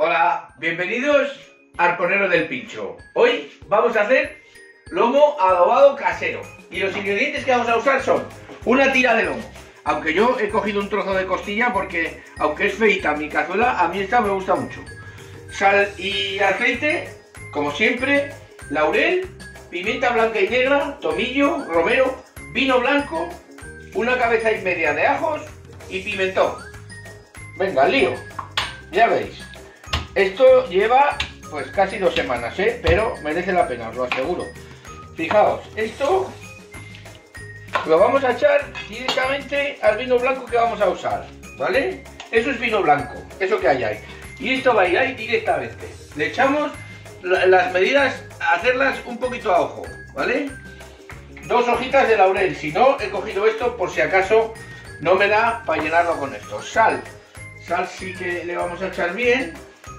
Hola, bienvenidos al Arponero del Pincho. Hoy vamos a hacer lomo adobado casero. Y los ingredientes que vamos a usar son una tira de lomo. Aunque yo he cogido un trozo de costilla porque, aunque es feita mi cazuela, a mí esta me gusta mucho. Sal y aceite, como siempre, laurel, pimienta blanca y negra, tomillo, romero, vino blanco, una cabeza y media de ajos y pimentón. Venga, al lío. Ya veis. Esto lleva pues casi 2 semanas, pero merece la pena, os lo aseguro. Fijaos, esto lo vamos a echar directamente al vino blanco que vamos a usar, ¿vale? Eso es vino blanco, eso que hay ahí. Y esto va a ir ahí directamente. Le echamos las medidas, hacerlas un poquito a ojo, ¿vale? 2 hojitas de laurel, si no, he cogido esto por si acaso no me da para llenarlo con esto. Sal sí que le vamos a echar bien.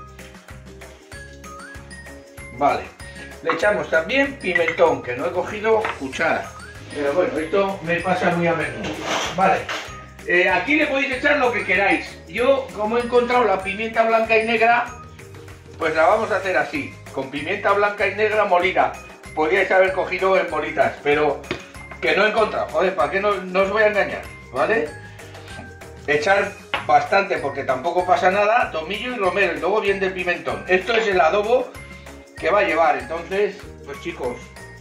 Vale, le echamos también pimentón, que no he cogido cuchara. Pero bueno, esto me pasa muy a menudo. Vale, aquí le podéis echar lo que queráis. Yo, como he encontrado la pimienta blanca y negra, pues la vamos a hacer así, con pimienta blanca y negra molida. Podríais haber cogido en bolitas, pero que no he encontrado. Joder, ¿para qué no os voy a engañar? ¿Vale? Echar bastante, porque tampoco pasa nada, tomillo y romero, y luego bien del pimentón. Esto es el adobo que va a llevar, entonces, pues chicos,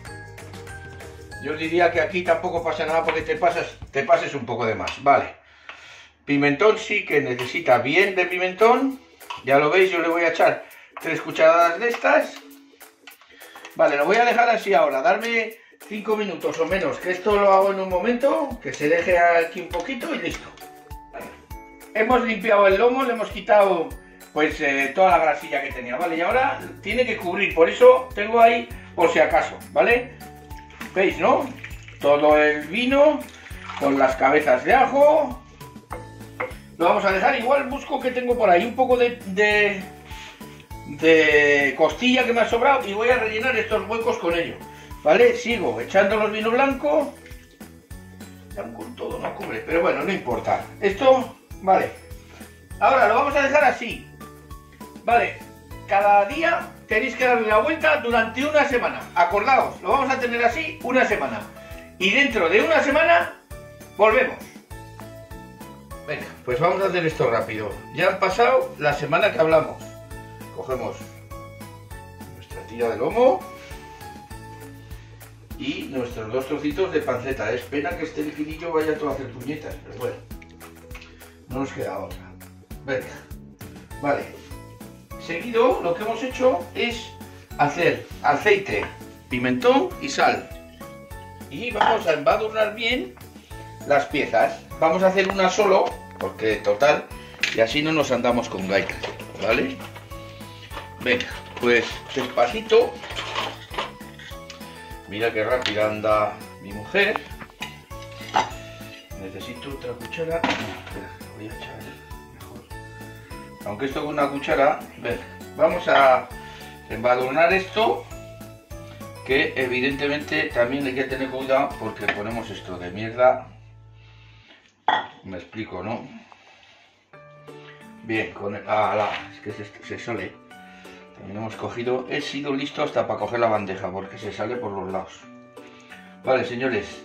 yo diría que aquí tampoco pasa nada porque te pases un poco de más. Vale, pimentón sí que necesita bien de pimentón, ya lo veis, yo le voy a echar 3 cucharadas de estas. Vale, lo voy a dejar así ahora, darme 5 minutos o menos, que esto lo hago en un momento, que se deje aquí un poquito y listo. Hemos limpiado el lomo, le hemos quitado pues toda la grasilla que tenía, ¿vale? Y ahora tiene que cubrir, por eso tengo ahí por si acaso, ¿vale? ¿Veis, no? Todo el vino con las cabezas de ajo. Lo vamos a dejar, igual busco que tengo por ahí un poco de costilla que me ha sobrado y voy a rellenar estos huecos con ello, ¿vale? Sigo echando los vino blanco. Con todo no cubre, pero bueno, no importa. Esto, vale. Ahora lo vamos a dejar así. Vale, cada día tenéis que darle la vuelta durante una semana. Acordaos, lo vamos a tener así una semana. Y dentro de una semana volvemos. Venga, pues vamos a hacer esto rápido. Ya han pasado la semana que hablamos. Cogemos nuestra tira de lomo y nuestros 2 trocitos de panceta. Es pena que este liquidillo vaya todo a hacer puñetas, pero bueno, no nos queda otra. Venga, vale. Seguido lo que hemos hecho es hacer aceite, pimentón y sal. Y vamos a embadurnar bien las piezas. Vamos a hacer una solo, porque total, y así no nos andamos con gaitas, ¿vale? Venga, pues despacito. Mira qué rápida anda mi mujer. Necesito otra cuchara. Espera, voy a echar mejor. Aunque esto con una cuchara, venga, vamos a embadurnar esto, que evidentemente también hay que tener cuidado porque ponemos esto de mierda. Me explico, ¿no? Bien, con el... es que se sale. También hemos cogido, he sido listo hasta para coger la bandeja porque se sale por los lados. Vale, señores,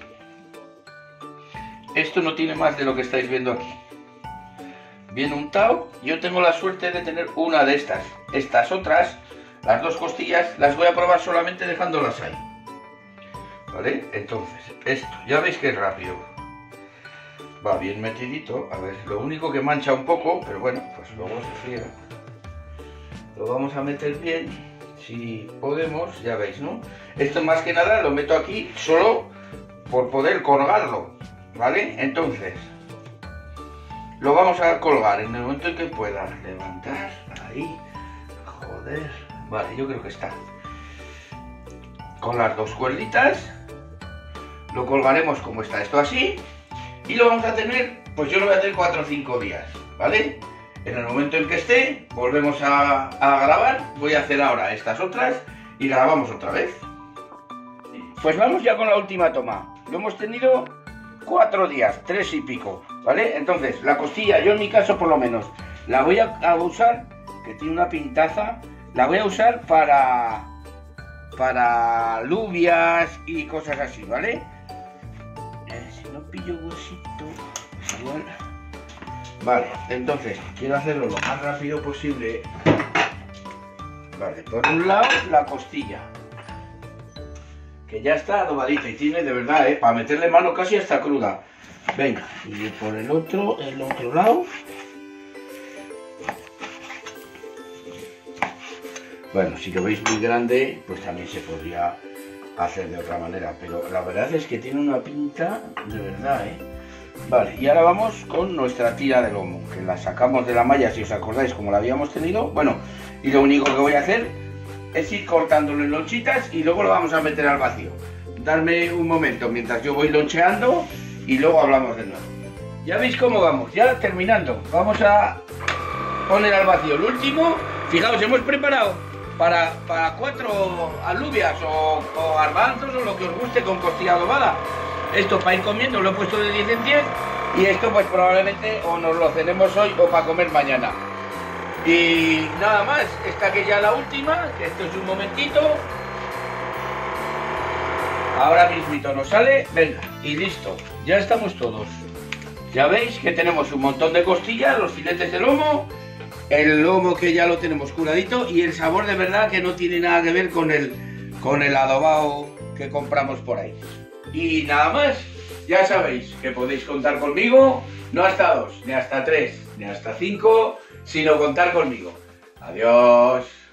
esto no tiene más de lo que estáis viendo aquí. Bien untado. Yo tengo la suerte de tener una de estas. Estas otras, las 2 costillas, las voy a probar solamente dejándolas ahí. ¿Vale? Entonces, esto, ya veis que es rápido. Va bien metidito. A ver, lo único que mancha un poco, pero bueno, pues luego se friega. Lo vamos a meter bien, si podemos, ya veis, ¿no? Esto más que nada lo meto aquí solo por poder colgarlo, ¿vale? Entonces, lo vamos a colgar en el momento en que pueda. Levantar, ahí, joder, vale, yo creo que está. Con las 2 cuerditas, lo colgaremos como está esto así, y lo vamos a tener, pues yo lo voy a tener 4 o 5 días, ¿vale? En el momento en que esté, volvemos a grabar. Voy a hacer ahora estas otras y grabamos otra vez. Pues vamos ya con la última toma. Lo hemos tenido 4 días, 3 y pico, ¿vale? Entonces, la costilla, yo en mi caso por lo menos, la voy a usar que tiene una pintaza. La voy a usar para alubias y cosas así, ¿vale? Si no pillo huesito, igual. Vale, entonces quiero hacerlo lo más rápido posible. Vale, por un lado la costilla, que ya está adobadita y tiene de verdad, para meterle mano casi hasta cruda. Venga, y por el otro lado. Bueno, si lo veis muy grande, pues también se podría hacer de otra manera, pero la verdad es que tiene una pinta de verdad, Vale, y ahora vamos con nuestra tira de lomo, que la sacamos de la malla, si os acordáis, como la habíamos tenido. Bueno, y lo único que voy a hacer es ir cortándolo en lonchitas y luego lo vamos a meter al vacío. Darme un momento mientras yo voy loncheando y luego hablamos de nuevo. Ya veis cómo vamos, ya terminando. Vamos a poner al vacío el último. Fijaos, hemos preparado para 4 alubias o garbanzos o lo que os guste con costilla adobada. Esto para ir comiendo lo he puesto de 10 en 10 y esto pues probablemente o nos lo cenemos hoy o para comer mañana. Y nada más, esta que ya la última, que esto es un momentito. Ahora mismito nos sale, venga, y listo, ya estamos todos. Ya veis que tenemos un montón de costillas, los filetes de lomo, el lomo que ya lo tenemos curadito y el sabor de verdad que no tiene nada que ver con el adobado que compramos por ahí. Y nada más, ya sabéis que podéis contar conmigo, no hasta 2, ni hasta 3, ni hasta 5, sino contar conmigo. Adiós.